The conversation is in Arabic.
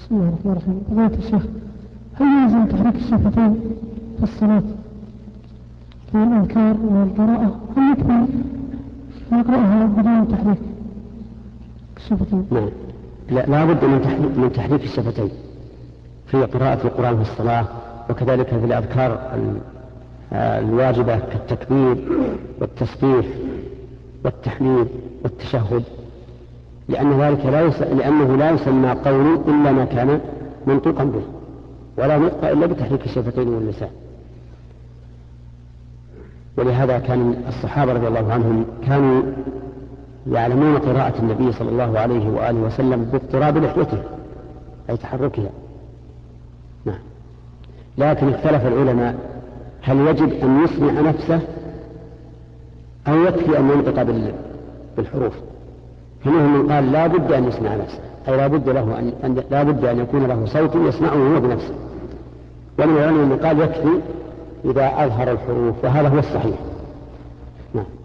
بسم الله الرحمن الرحيم. فضيلة الشيخ، هل يلزم تحريك الشفتين في الصلاة في الأذكار والقراءة أم يكفي نقرأها بدون تحريك الشفتين؟ نعم، لا بد من تحريك الشفتين في قراءة القرآن في الصلاة، وكذلك في الأذكار الواجبة كالتكبير والتسبيح والتحميد والتشهد، لأنه لا يسمى قول إلا ما كان منطوقا به، ولا نطق إلا بتحريك الشفتين واللسان. ولهذا كان الصحابة رضي الله عنهم كانوا يعلمون قراءة النبي صلى الله عليه وآله وسلم باضطراب لحيته أي تحركها. نعم. لكن اختلف العلماء هل يجب أن يسمع نفسه أو يكفي أن ينطق بالحروف؟ فمنهم من قال لا بد أن يسمع نفسه، أي لا بد أن يكون له صوت يسمعه هو بنفسه. ومن العلماء من قال يكفي إذا أظهر الحروف، وهذا هو الصحيح. نعم.